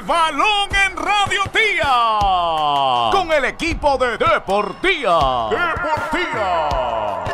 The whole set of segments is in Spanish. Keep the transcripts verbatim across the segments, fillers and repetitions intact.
balón en Radio Tía. Con el equipo de Deportía. Deportía.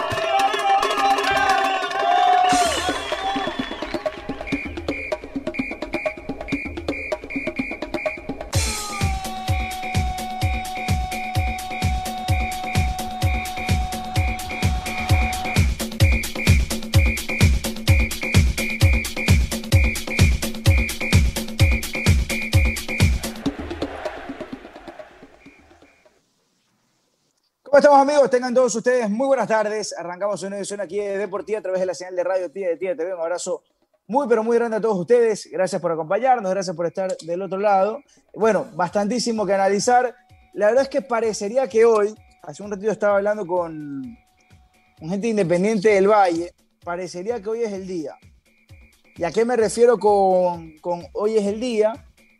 ¿Cómo estamos, amigos? Tengan todos ustedes muy buenas tardes. Arrancamos una edición aquí de Deportiva a través de la señal de Radio Tía de Tía T V. Un abrazo muy, pero muy grande a todos ustedes. Gracias por acompañarnos, gracias por estar del otro lado. Bueno, bastantísimo que analizar. La verdad es que parecería que hoy, hace un ratito estaba hablando con, con gente independiente del Valle, parecería que hoy es el día. ¿Y a qué me refiero con, con hoy es el día?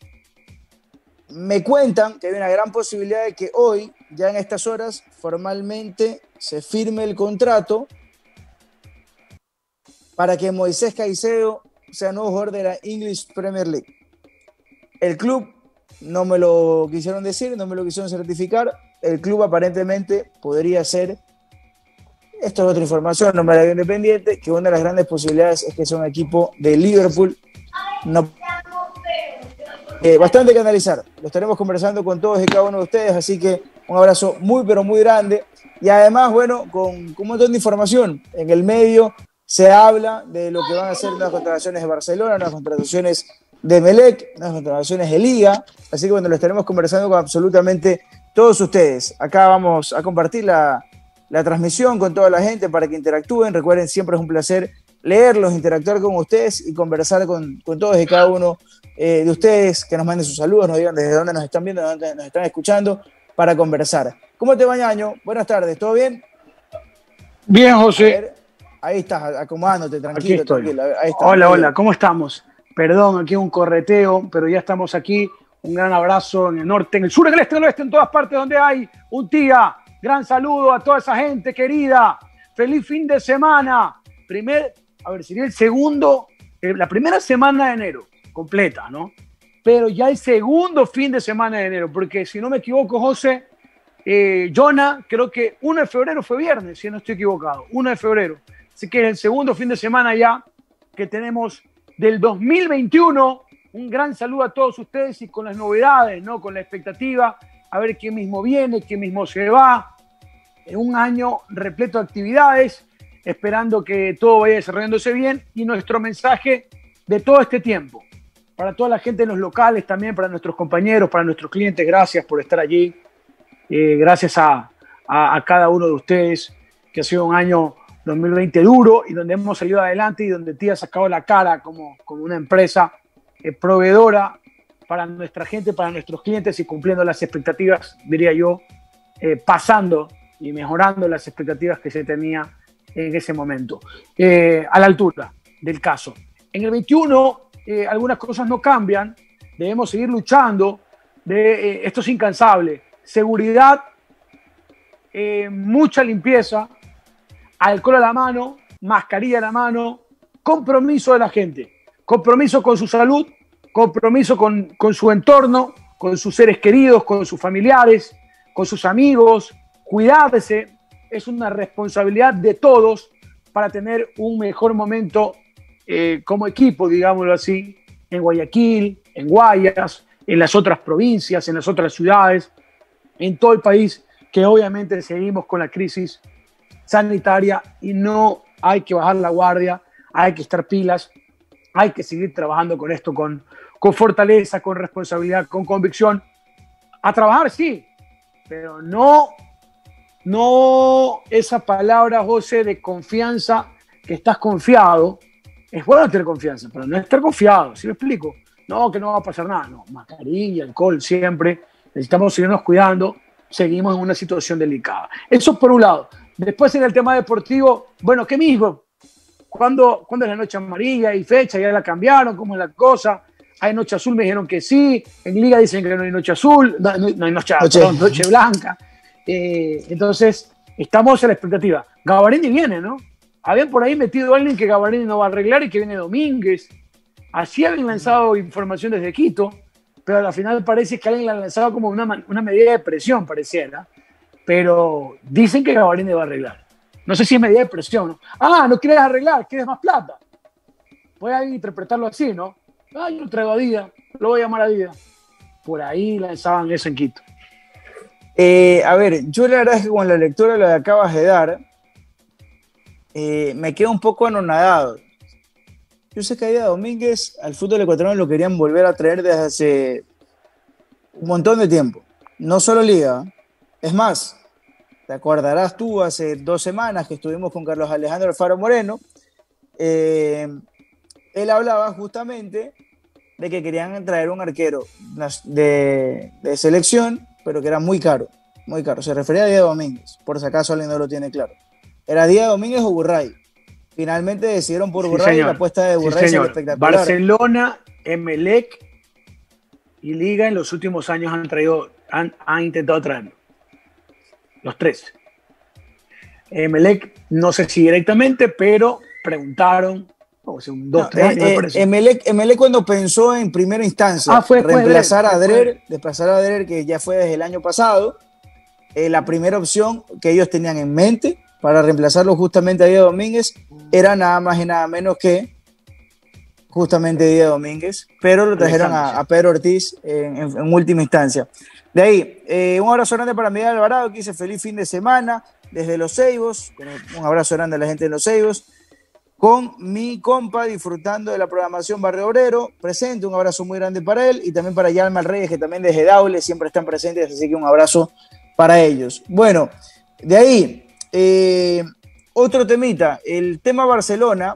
Me cuentan que hay una gran posibilidad de que hoy, ya en estas horas, formalmente se firme el contrato para que Moisés Caicedo sea nuevo jugador de la English Premier League. El club no me lo quisieron decir, no me lo quisieron certificar. El club aparentemente podría ser, esto es otra información, no me la dio Independiente, que una de las grandes posibilidades es que sea un equipo de Liverpool. No Eh, bastante que analizar, lo estaremos conversando con todos y cada uno de ustedes, así que un abrazo muy pero muy grande y además, bueno, con, con un montón de información. En el medio se habla de lo que van a ser nuevas contrataciones de Barcelona, nuevas contrataciones de Emelec, nuevas contrataciones de Liga, así que bueno, lo estaremos conversando con absolutamente todos ustedes. Acá vamos a compartir la, la transmisión con toda la gente para que interactúen. Recuerden, siempre es un placer leerlos, interactuar con ustedes y conversar con, con todos y cada uno eh, de ustedes, que nos manden sus saludos, nos digan desde dónde nos están viendo, desde dónde nos están escuchando, para conversar. ¿Cómo te va, Ñaño? Buenas tardes, ¿todo bien? Bien, José. Ver, ahí estás, acomodándote, tranquilo, tranquilo. Ahí está, hola, hola, ¿cómo estamos? Perdón, aquí un correteo, pero ya estamos aquí. Un gran abrazo en el norte, en el sur, en el este, en el oeste, en todas partes donde hay un tía. Gran saludo a toda esa gente querida. Feliz fin de semana. Primer, a ver, sería el segundo, eh, la primera semana de enero, completa, ¿no? Pero ya el segundo fin de semana de enero, porque si no me equivoco, José, eh, Jonah, creo que uno de febrero fue viernes, si no estoy equivocado, uno de febrero. Así que es el segundo fin de semana ya que tenemos del dos mil veintiuno. Un gran saludo a todos ustedes y con las novedades, ¿no? Con la expectativa, a ver quién mismo viene, quién mismo se va. En un año repleto de actividades, esperando que todo vaya desarrollándose bien, y nuestro mensaje de todo este tiempo, para toda la gente en los locales, también para nuestros compañeros, para nuestros clientes, gracias por estar allí, eh, gracias a, a, a cada uno de ustedes, que ha sido un año dos mil veinte duro, y donde hemos salido adelante, y donde Tía ha sacado la cara como, como una empresa eh, proveedora para nuestra gente, para nuestros clientes, y cumpliendo las expectativas, diría yo, eh, pasando y mejorando las expectativas que se tenía en ese momento, eh, a la altura del caso. En el veintiuno, eh, algunas cosas no cambian, debemos seguir luchando, de, eh, esto es incansable, seguridad, eh, mucha limpieza, alcohol a la mano, mascarilla a la mano, compromiso de la gente, compromiso con su salud, compromiso con, con su entorno, con sus seres queridos, con sus familiares, con sus amigos. Cuidarse es una responsabilidad de todos para tener un mejor momento eh, como equipo, digámoslo así, en Guayaquil, en Guayas, en las otras provincias, en las otras ciudades, en todo el país, que obviamente seguimos con la crisis sanitaria y no hay que bajar la guardia, hay que estar pilas, hay que seguir trabajando con esto con, con fortaleza, con responsabilidad, con convicción. A trabajar, sí, pero no... No esa palabra, José, de confianza, que estás confiado. Es bueno tener confianza, pero no estar confiado, ¿sí me explico? No, que no va a pasar nada. No, mascarilla, alcohol, siempre. Necesitamos seguirnos cuidando. Seguimos en una situación delicada. Eso por un lado. Después, en el tema deportivo, bueno, ¿qué mismo? ¿Cuándo, ¿Cuándo es la noche amarilla? ¿Hay fecha? ¿Ya la cambiaron? ¿Cómo es la cosa? ¿Hay noche azul? Me dijeron que sí. En Liga dicen que no hay noche azul. No, no hay noche, noche. Perdón, noche blanca. Eh, entonces, estamos a la expectativa. Gavarini viene, ¿no? Habían por ahí metido a alguien que Gavarini no va a arreglar y que viene Domínguez. Así habían lanzado información desde Quito, pero al final parece que alguien la ha lanzado como una, una medida de presión, pareciera. Pero dicen que Gavarini va a arreglar. No sé si es medida de presión, ¿no? Ah, no quieres arreglar, quieres más plata. Puede interpretarlo así, ¿no? Ah, yo lo traigo a Díaz, lo voy a llamar a Díaz. Por ahí lanzaban eso en Quito. Eh, a ver, yo la verdad es que con la lectura lo que acabas de dar, eh, me quedo un poco anonadado. Yo sé que a Díaz Domínguez al fútbol ecuatoriano lo querían volver a traer desde hace un montón de tiempo. No solo Liga. Es más, te acordarás tú hace dos semanas que estuvimos con Carlos Alejandro Alfaro Moreno. Eh, él hablaba justamente de que querían traer un arquero de, de selección, pero que era muy caro, muy caro. Se refería a Díaz Domínguez, por si acaso alguien no lo tiene claro. Era Díaz Domínguez o Burray. Finalmente decidieron por Sí, Burray, señor. la apuesta de Burray Sí, es señor. espectacular. Barcelona, Emelec y Liga en los últimos años han traído, han, han intentado traerlo. Los tres. Emelec, no sé si directamente, pero preguntaron, o sea, un dos, No, tres años, eh, me parece. eh, Emelec, Emelec cuando pensó en primera instancia Ah, fue- fue reemplazar Drer, a fue- Drer, desplazar a Drer, que ya fue desde el año pasado, eh, la primera opción que ellos tenían en mente para reemplazarlo justamente a Díaz Domínguez era nada más y nada menos que justamente Díaz Domínguez, pero lo trajeron Alexander, a, a Pedro Ortiz en, en- en última instancia. De ahí, eh, un abrazo grande para Miguel Alvarado, que dice feliz fin de semana desde Los Ceibos. Un abrazo grande a la gente de Los Ceibos. Con mi compa disfrutando de la programación Barrio Obrero presente, un abrazo muy grande para él y también para Yalma Reyes, que también desde Daule siempre están presentes, así que un abrazo para ellos. Bueno, de ahí, eh, otro temita, el tema Barcelona,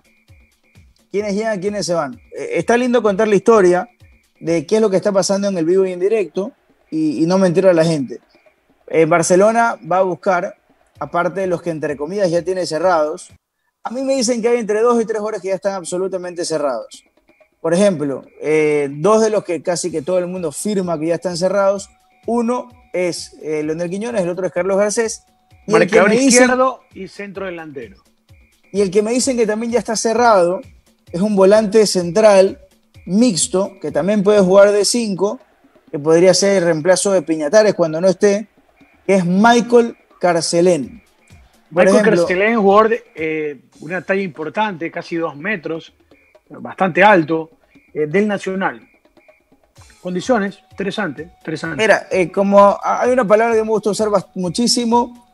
quiénes llegan, quiénes se van. Eh, está lindo contar la historia de qué es lo que está pasando en el vivo y en directo y, y no mentir a la gente. Eh, Barcelona va a buscar, aparte de los que entre comillas ya tiene cerrados, a mí me dicen que hay entre dos y tres horas que ya están absolutamente cerrados. Por ejemplo, eh, dos de los que casi que todo el mundo firma que ya están cerrados. Uno es eh, Leonel Quiñones, el otro es Carlos Garcés. Y el, que marcador me dicen, izquierdo y centro delantero. y el que me dicen que también ya está cerrado es un volante central mixto, que también puede jugar de cinco, que podría ser el reemplazo de Piñatares cuando no esté, que es Michael Carcelén. Por Michael ejemplo, Carcelén, jugador de eh, una talla importante, casi dos metros, bastante alto, eh, del Nacional. Condiciones, interesante, interesante. Mira, eh, como hay una palabra que me gusta usar bast- muchísimo,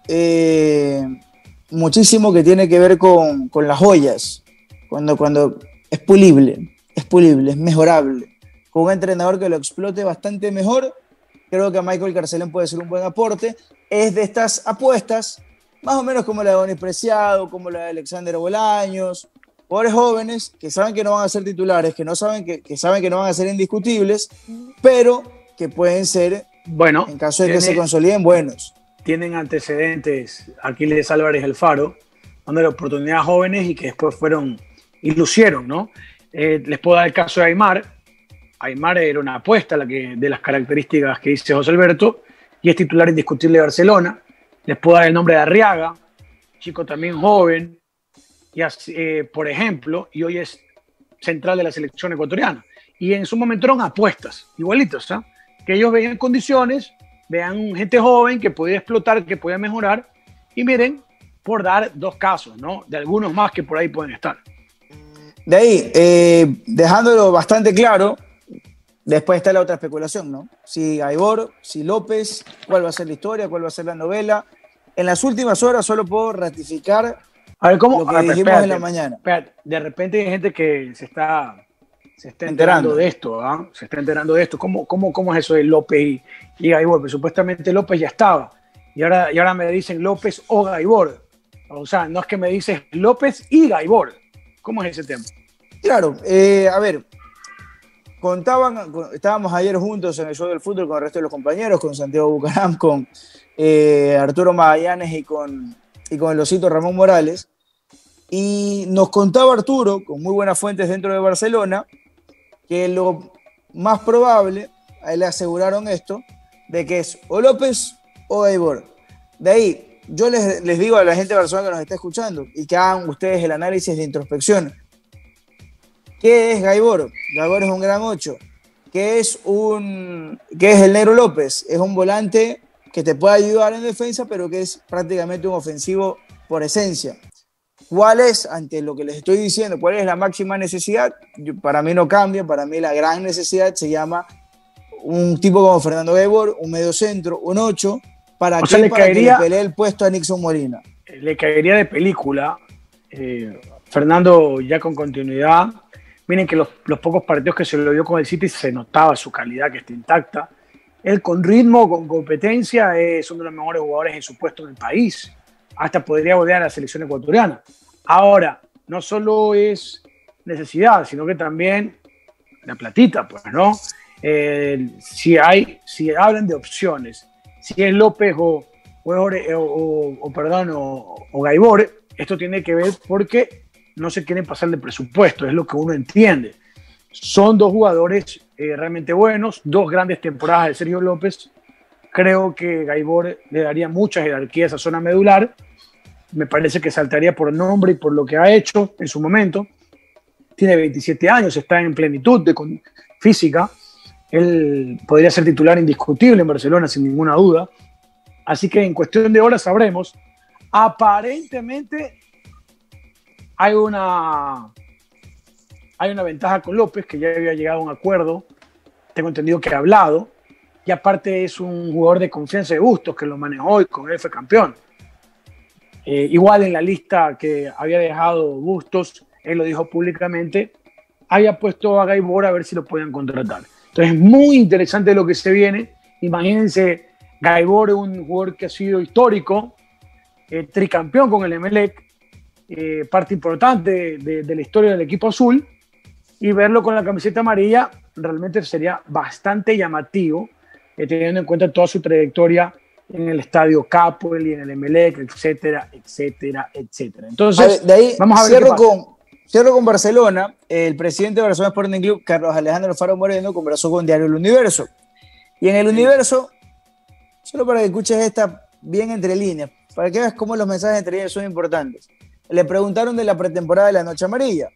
eh, muchísimo que tiene que ver con, con las joyas, cuando, cuando es pulible, es pulible, es mejorable. Con un entrenador que lo explote bastante mejor, creo que a Michael Carcelén puede ser un buen aporte. Es de estas apuestas, más o menos como la de Donis Preciado, como la de Alexander Bolaños, jugadores jóvenes que saben que no van a ser titulares, que, no saben que, que saben que no van a ser indiscutibles, pero que pueden ser, Bueno, en caso de tiene, que se consoliden, buenos. tienen antecedentes Aquiles Álvarez El Faro, dándole oportunidades a jóvenes y que después fueron y lucieron, ¿no? Eh, les puedo dar el caso de Aymar. Aymar era una apuesta la que, de las características que dice José Alberto y es titular indiscutible de Barcelona. Les puedo dar el nombre de Arriaga, chico también joven, y así, eh, por ejemplo, y hoy es central de la selección ecuatoriana. Y en su momento eran apuestas, igualitos, ¿eh? Que ellos veían condiciones, vean gente joven que podía explotar, que podía mejorar, y miren, por dar dos casos, ¿no? De algunos más que por ahí pueden estar. De ahí, eh, dejándolo bastante claro, después está la otra especulación, ¿no? Si Gaibor, si López, cuál va a ser la historia, cuál va a ser la novela. En las últimas horas solo puedo ratificar A ver, ¿cómo? lo que A ver, dijimos espérate, en la mañana. espérate. De repente hay gente que se está, se está enterando, Enterando. de esto, ¿ah? Se está enterando de esto. ¿Cómo, cómo, cómo es eso de López y, y Gaibor? Pues supuestamente López ya estaba. Y ahora, y ahora me dicen López o Gaibor. O sea, no es que me dices López y Gaibor. ¿Cómo es ese tema? Claro, eh, a ver, contaban, estábamos ayer juntos en el show del fútbol con el resto de los compañeros, con Santiago Bucaram, con eh, Arturo Magallanes y con, y con el osito Ramón Morales. Y nos contaba Arturo, con muy buenas fuentes dentro de Barcelona, que lo más probable, a él le aseguraron esto, de que es o López o Gaibor. De ahí, yo les, les digo a la gente de Barcelona que nos está escuchando y que hagan ustedes el análisis de introspección. ¿Qué es Gaibor? Gaibor es un gran ocho. que es, un, que es el Negro López. Es un volante que te puede ayudar en defensa, pero que es prácticamente un ofensivo por esencia. ¿Cuál es, ante lo que les estoy diciendo, cuál es la máxima necesidad? Yo, para mí no cambia, para mí la gran necesidad se llama un tipo como Fernando Gaibor, un medio centro, un ocho, ¿para, qué? Le Para caería, que le pelee el puesto a Nixon Molina. Le caería de película, eh, Fernando ya con continuidad. Miren que los, los pocos partidos que se lo dio con el City se notaba su calidad, que está intacta. Él con ritmo, con competencia, es uno de los mejores jugadores en su puesto en el país. Hasta podría volver a la selección ecuatoriana. Ahora, no solo es necesidad, sino que también la platita, pues, ¿no? Eh, si hay, si hablan de opciones, si es López o, o, o, o perdón, o, o Gaibor, esto tiene que ver porque no se quieren pasar de presupuesto, es lo que uno entiende. Son dos jugadores eh, realmente buenos, dos grandes temporadas de Sergio López. Creo que Gaibor le daría mucha jerarquía a esa zona medular. Me parece que saltaría por nombre y por lo que ha hecho en su momento. Tiene veintisiete años, está en plenitud de con, física. Él podría ser titular indiscutible en Barcelona sin ninguna duda. Así que en cuestión de horas sabremos. Aparentemente hay una, hay una ventaja con López, que ya había llegado a un acuerdo. Tengo entendido que ha hablado. Y aparte es un jugador de confianza de Bustos, que lo manejó y con él fue campeón. Eh, igual en la lista que había dejado Bustos, él lo dijo públicamente, había puesto a Gaibor a ver si lo podían contratar. Entonces es muy interesante lo que se viene. Imagínense, Gaibor es un jugador que ha sido histórico, eh, tricampeón con el Emelec, eh, parte importante de, de, de la historia del equipo azul, y verlo con la camiseta amarilla realmente sería bastante llamativo, eh, teniendo en cuenta toda su trayectoria en el Estadio Capuel y en el Emelec, etcétera, etcétera, etcétera. Entonces, a ver, de ahí vamos a ver cierro con, cierro con Barcelona. El presidente de Barcelona Sporting Club, Carlos Alejandro Faro Moreno, conversó con Diario El Universo. Y en El Universo, solo para que escuches esta bien entre líneas, para que veas cómo los mensajes entre líneas son importantes. Le preguntaron de la pretemporada de la Noche Amarilla.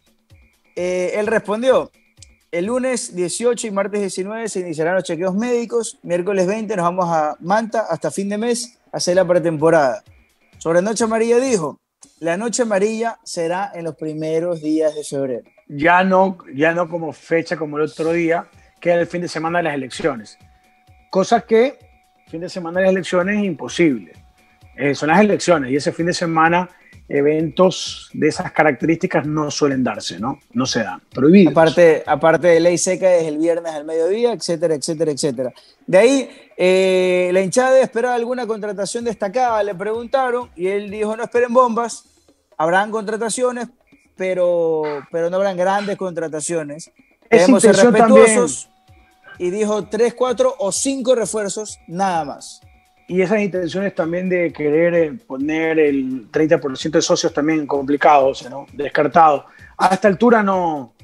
Eh, él respondió: el lunes dieciocho y martes diecinueve se iniciarán los chequeos médicos. Miércoles veinte nos vamos a Manta hasta fin de mes a hacer la pretemporada. Sobre Noche Amarilla dijo: la Noche Amarilla será en los primeros días de febrero. Ya no, ya no como fecha como el otro día, que era el fin de semana de las elecciones. Cosa que fin de semana de las elecciones es imposible. Eh, son las elecciones y ese fin de semana eventos de esas características no suelen darse, ¿no? No se dan, prohibidos. Aparte, aparte de ley seca es el viernes al mediodía, etcétera, etcétera, etcétera. De ahí, eh, la hinchada espera alguna contratación destacada, le preguntaron, y él dijo: no esperen bombas, habrán contrataciones, pero, pero no habrán grandes contrataciones. Debemos ser respetuosos, también. Y dijo tres, cuatro o cinco refuerzos, nada más. Y esas intenciones también de querer poner el treinta por ciento de socios también complicados, ¿no? Descartados. A esta altura no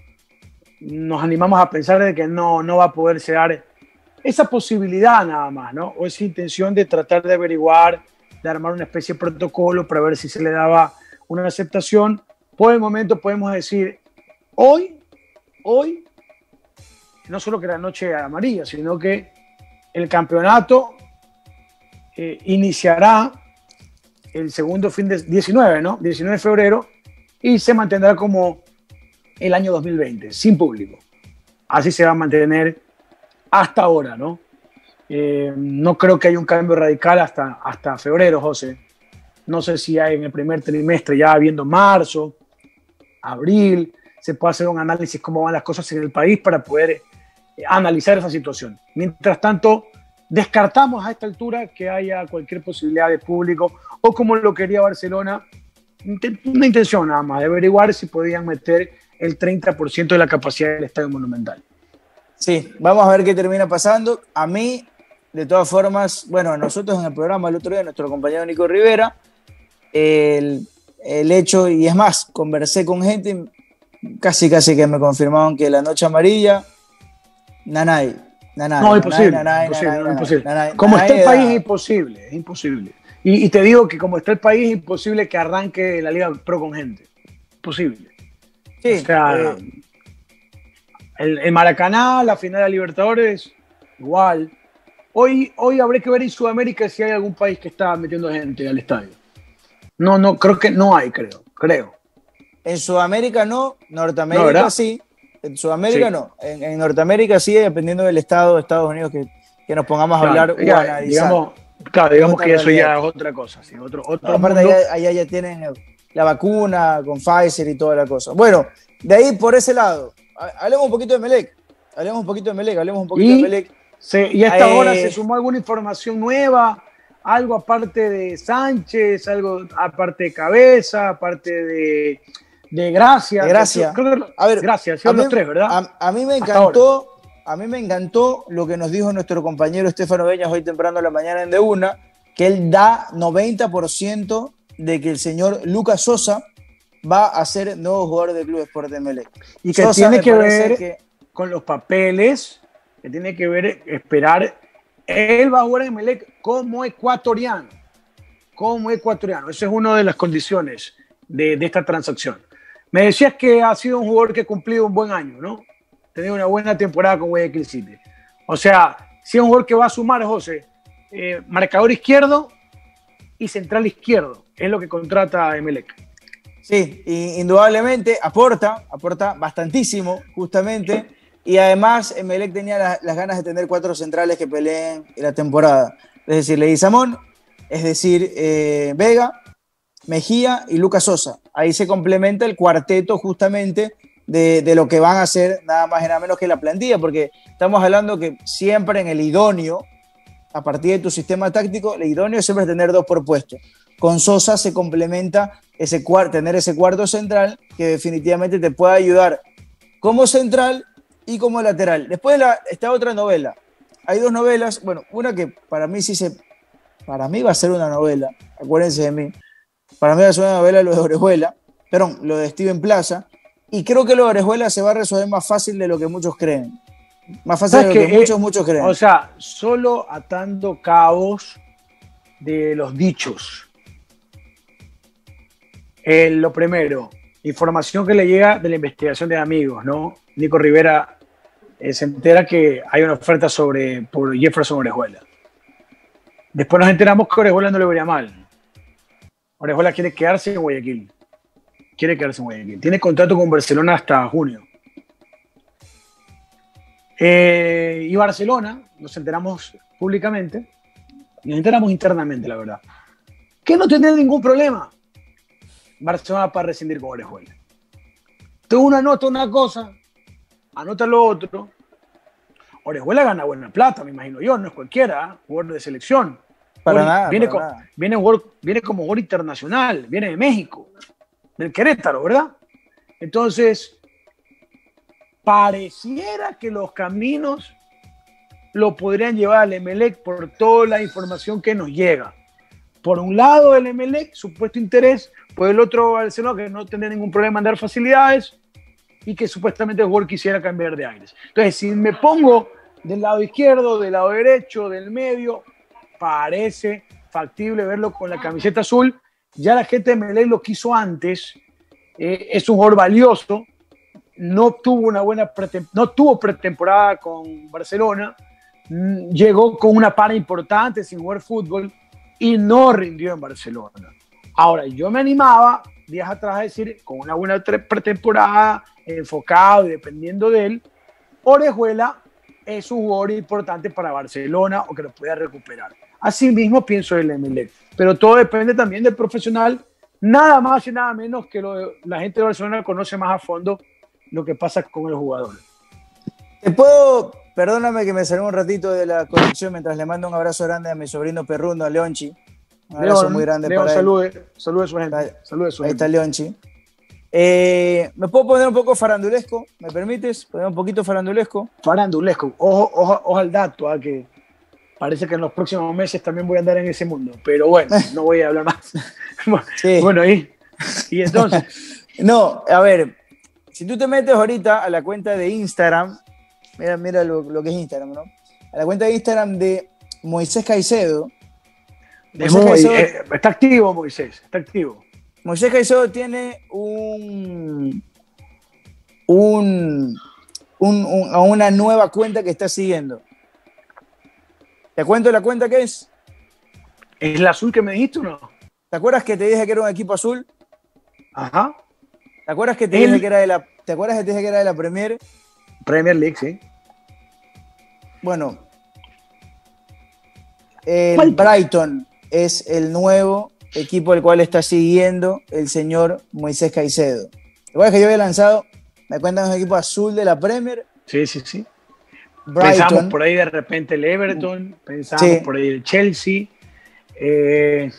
nos animamos a pensar de que no, no va a poderse dar esa posibilidad nada más, ¿no? O esa intención de tratar de averiguar, de armar una especie de protocolo para ver si se le daba una aceptación. Por el momento podemos decir, hoy, hoy, no solo que la Noche Amarilla, sino que el campeonato Eh, iniciará el segundo fin de diecinueve, ¿no? diecinueve de febrero, y se mantendrá como el año dos mil veinte, sin público. Así se va a mantener hasta ahora, ¿no? Eh, no creo que haya un cambio radical hasta, hasta febrero, José. No sé si hay en el primer trimestre, ya viendo marzo, abril, se puede hacer un análisis cómo van las cosas en el país para poder eh, analizar esa situación. Mientras tanto, descartamos a esta altura que haya cualquier posibilidad de público, o como lo quería Barcelona, una intención nada más, de averiguar si podían meter el treinta por ciento de la capacidad del Estadio Monumental. Sí, vamos a ver qué termina pasando. A mí, de todas formas, bueno, nosotros en el programa el otro día, nuestro compañero Nico Rivera, el, el hecho, y es más, conversé con gente, casi casi que me confirmaron que la Noche Amarilla, nanay. Nanay, no, imposible. Nanay, imposible, nanay, imposible. Nanay, como nanay, está el país, da... es imposible, es imposible. Y, y te digo que como está el país, es imposible que arranque la Liga Pro con gente. Imposible. Sí, o sea, eh... El, el Maracaná, la final de Libertadores, igual. Hoy, hoy habrá que ver en Sudamérica si hay algún país que está metiendo gente al estadio. No, no, creo que no hay, creo, creo. En Sudamérica no, Norteamérica no, sí. En Sudamérica sí. no. En, en Norteamérica sí, dependiendo del estado de Estados Unidos que, que nos pongamos claro, a hablar ya, o a analizar. Digamos, claro, digamos otra que eso realidad. ya es otra cosa. Sí, otro, otro No, aparte, mundo. allá, allá ya tienen la vacuna con Pfizer y toda la cosa. Bueno, de ahí por ese lado, hablemos un poquito de Emelec. Hablemos un poquito de Emelec, hablemos un poquito y, de Emelec. Se, y a esta eh, hora se sumó alguna información nueva, algo aparte de Sánchez, algo aparte de Cabeza, aparte de, de Gracia. De Gracia. Creo que, a ver, Gracias, son mí, los tres, ¿verdad? A, a mí me encantó, a mí me encantó lo que nos dijo nuestro compañero Estefano Beñas hoy temprano en la mañana en De Una, que él da noventa por ciento de que el señor Lucas Sosa va a ser nuevo jugador del Club Sport Emelec. Y que Sosa tiene que ver que, con los papeles, que tiene que ver, esperar. Él va a jugar en Emelec como ecuatoriano. Como ecuatoriano. Esa es una de las condiciones de, de esta transacción. Me decías que ha sido un jugador que ha cumplido un buen año, ¿no? Ha tenido una buena temporada con Guayaquil City. O sea, si es un jugador que va a sumar, José, eh, marcador izquierdo y central izquierdo. Es lo que contrata Emelec. Sí, indudablemente aporta, aporta bastantísimo, justamente. Y además, Emelec tenía la, las ganas de tener cuatro centrales que peleen en la temporada. Es decir, Leguizamón, es decir, eh, Vega, Mejía y Lucas Sosa. Ahí se complementa el cuarteto justamente de, de lo que van a hacer nada más y nada menos que la plantilla, porque estamos hablando que siempre en el idóneo, a partir de tu sistema táctico, el idóneo siempre es tener dos por puesto. Con Sosa se complementa ese cuar- tener ese cuarto central que definitivamente te puede ayudar como central y como lateral. Después la, está otra novela. Hay dos novelas, bueno, una que para mí sí se... Para mí va a ser una novela, acuérdense de mí. Para mí va a ser una novela lo de Orejuela, perdón, lo de Steven Plaza, y creo que lo de Orejuela se va a resolver más fácil de lo que muchos creen. Más fácil de lo que, que muchos, eh, muchos creen. O sea, solo atando cabos de los dichos. Eh, lo primero, información que le llega de la investigación de amigos, ¿no? Nico Rivera eh, se entera que hay una oferta sobre, por Jefferson Orejuela. Después nos enteramos que Orejuela no le vería mal. Orejuela quiere quedarse en Guayaquil. Quiere quedarse en Guayaquil. Tiene contrato con Barcelona hasta junio. Eh, y Barcelona, nos enteramos públicamente, nos enteramos internamente, la verdad, que no tiene ningún problema Barcelona para rescindir con Orejuela. Tú una nota una cosa, anota lo otro. Orejuela gana buena plata, me imagino yo, no es cualquiera, ¿eh? Jugador de selección. Para Jugador, nada, viene, para con, nada. Viene, viene como jugador internacional, viene de México, del Querétaro, ¿verdad? Entonces, pareciera que los caminos lo podrían llevar al Emelec por toda la información que nos llega. Por un lado, el Emelec, supuesto interés, por el otro, Barcelona, que no tendría ningún problema en dar facilidades y que supuestamente el jugador quisiera cambiar de aires. Entonces, si me pongo del lado izquierdo, del lado derecho, del medio, parece factible verlo con la camiseta azul. Ya la gente de Emelec lo quiso antes. Eh, es un jugador valioso. No tuvo una buena no tuvo pretemporada con Barcelona. Llegó con una para importante sin jugar fútbol y no rindió en Barcelona. Ahora, yo me animaba días atrás a decir, con una buena pretemporada, enfocado y dependiendo de él, Orejuela es un jugador importante para Barcelona o que lo pueda recuperar. Así mismo pienso del Emelec. Pero todo depende también del profesional, nada más y nada menos que lo, la gente de Barcelona conoce más a fondo lo que pasa con el jugador. Te puedo, perdóname que me salí un ratito de la conexión mientras le mando un abrazo grande a mi sobrino Perruno, a Leonchi. Un abrazo León, muy grande León, para salude, él. Salude a su gente. Salude a su Ahí gente. está Leonchi. Eh, ¿Me puedo poner un poco farandulesco? ¿Me permites? ¿Poner un poquito farandulesco? Farandulesco. Ojo, ojo, ojo al dato, ¿eh? Que parece que en los próximos meses también voy a andar en ese mundo. Pero bueno, no voy a hablar más. Sí. Bueno, y, y entonces. No, a ver, si tú te metes ahorita a la cuenta de Instagram, mira, mira lo, lo que es Instagram, ¿no? A la cuenta de Instagram de Moisés Caicedo. Moisés muy, Caicedo eh, está activo, Moisés, está activo. Moisés Caicedo tiene un, un, un, un, a una nueva cuenta que está siguiendo. ¿Te cuento la cuenta que es? ¿Es la azul que me dijiste o no? ¿Te acuerdas que te dije que era un equipo azul? Ajá. ¿Te acuerdas que te El... dije que era de la, ¿te acuerdas que te dije que era de la Premier? Premier League, sí. Bueno, el Brighton es el nuevo equipo al cual está siguiendo el señor Moisés Caicedo. Igual que yo había lanzado, me cuentan un equipo azul de la Premier. Sí, sí, sí. Brighton. Pensamos por ahí de repente el Everton, pensamos sí. por ahí el Chelsea, eh,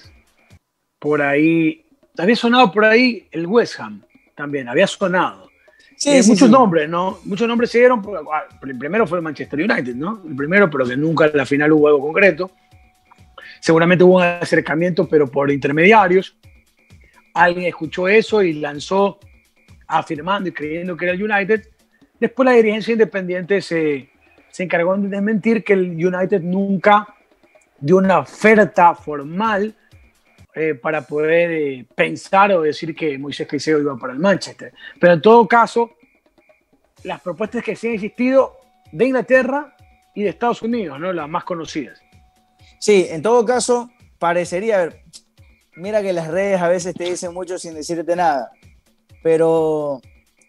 por ahí, había sonado por ahí el West Ham también, había sonado. Sí, eh, sí, muchos sí. nombres, ¿no? Muchos nombres se dieron, el primero fue el Manchester United, ¿no? El primero, pero que nunca en la final hubo algo concreto. Seguramente hubo un acercamiento, pero por intermediarios. Alguien escuchó eso y lanzó afirmando y creyendo que era el United. Después la dirigencia independiente se, se encargó de desmentir que el United nunca dio una oferta formal eh, para poder eh, pensar o decir que Moisés Caicedo iba para el Manchester. Pero en todo caso, las propuestas que sí han existido de Inglaterra y de Estados Unidos, ¿no? Las más conocidas. Sí, en todo caso, parecería, a ver, mira que las redes a veces te dicen mucho sin decirte nada, pero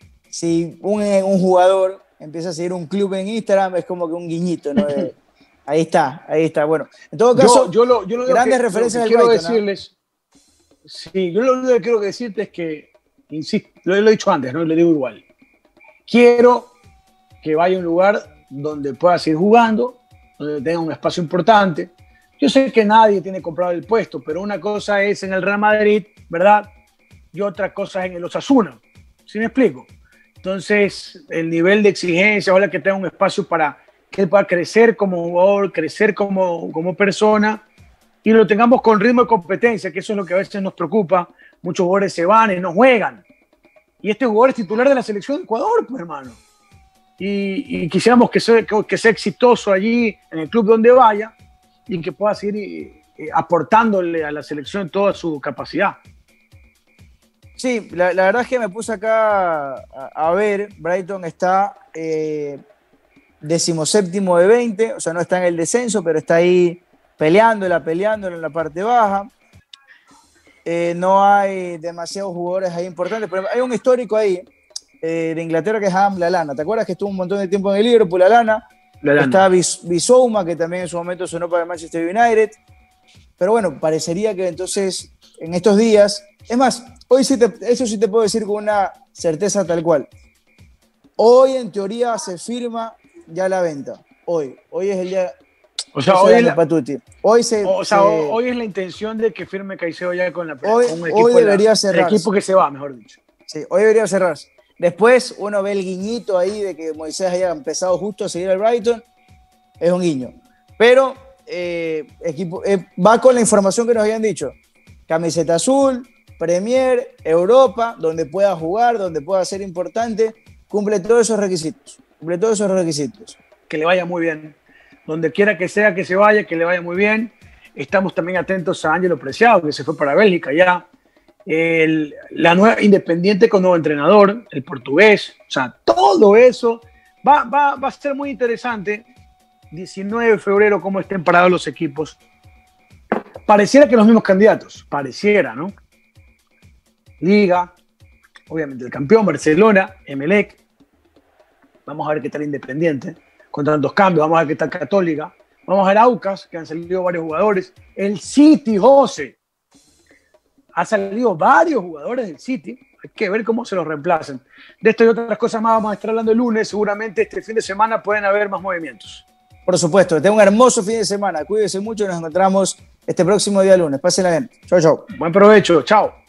si un, un jugador empieza a seguir un club en Instagram, es como que un guiñito, ¿no? De, ahí está, ahí está. Bueno, en todo caso, yo, yo lo, yo lo grandes que, referencias lo que del quiero Brighton, decirles, ¿no? Sí, yo lo único que quiero decirte es que, insisto, lo, lo he dicho antes, ¿no? Y lo digo igual. Quiero que vaya a un lugar donde pueda seguir jugando, donde tenga un espacio importante. Yo sé que nadie tiene comprado el puesto, pero una cosa es en el Real Madrid, ¿verdad? Y otra cosa es en el Osasuna. ¿Sí me explico? Entonces, el nivel de exigencia, ojalá que tenga un espacio para que él pueda crecer como jugador, crecer como, como persona, y lo tengamos con ritmo de competencia, que eso es lo que a veces nos preocupa. Muchos jugadores se van y no juegan. Y este jugador es titular de la selección de Ecuador, pues, hermano. Y, y quisiéramos que sea, que, que sea exitoso allí, en el club donde vaya, y que pueda seguir eh, aportándole a la selección toda su capacidad. Sí, la, la verdad es que me puse acá a, a ver, Brighton está eh, decimoséptimo de veinte, o sea, no está en el descenso, pero está ahí peleándola, peleándola en la parte baja. Eh, no hay demasiados jugadores ahí importantes, pero hay un histórico ahí eh, de Inglaterra que es Adam Lallana. ¿Te acuerdas que estuvo un montón de tiempo en el Liverpool, Lallana? Está Bissouma, que también en su momento sonó para el Manchester United. Pero bueno, parecería que entonces en estos días, es más, hoy sí te, eso sí te puedo decir con una certeza tal cual. Hoy en teoría se firma ya la venta. Hoy, hoy es el día. O sea, hoy es, la, Patuti. Hoy, se, o sea se, hoy es la intención de que firme Caicedo ya con la hoy, con un equipo hoy debería cerrarse. El equipo que se va, mejor dicho. Sí, hoy debería cerrarse. Después uno ve el guiñito ahí de que Moisés haya empezado justo a seguir al Brighton. Es un guiño. Pero eh, equipo, eh, va con la información que nos habían dicho. Camiseta azul, Premier, Europa, donde pueda jugar, donde pueda ser importante. Cumple todos esos requisitos. Cumple todos esos requisitos. Que le vaya muy bien. Donde quiera que sea que se vaya, que le vaya muy bien. Estamos también atentos a Ángelo Preciado, que se fue para Bélgica ya. El, la nueva Independiente con nuevo entrenador, el portugués, o sea, todo eso va, va, va a ser muy interesante. diecinueve de febrero, cómo estén parados los equipos. Pareciera que los mismos candidatos, pareciera, ¿no? Liga, obviamente el campeón, Barcelona, Emelec. Vamos a ver qué tal Independiente, con tantos cambios. Vamos a ver qué tal Católica. Vamos a ver Aucas, que han salido varios jugadores. El City, José. Ha salido varios jugadores del City. Hay que ver cómo se los reemplazan. De esto y otras cosas más vamos a estar hablando el lunes. Seguramente este fin de semana pueden haber más movimientos. Por supuesto. Que tengan un hermoso fin de semana. Cuídense mucho y nos encontramos este próximo día lunes. Pásenla bien. Chau, chau. Buen provecho. Chao.